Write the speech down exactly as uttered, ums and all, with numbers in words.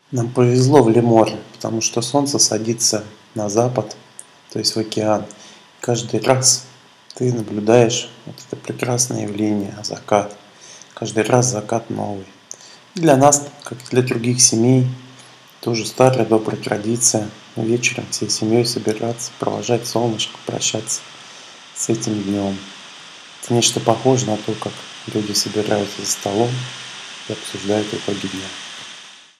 Нам повезло в Леморе, потому что солнце садится на запад, то есть в океан. Каждый раз ты наблюдаешь вот это прекрасное явление, закат. Каждый раз закат новый. Для нас, как и для других семей, тоже старая добрая традиция вечером всей семьей собираться, провожать солнышко, прощаться с этим днем. Это нечто похоже на то, как люди собираются за столом и обсуждают итоги дня.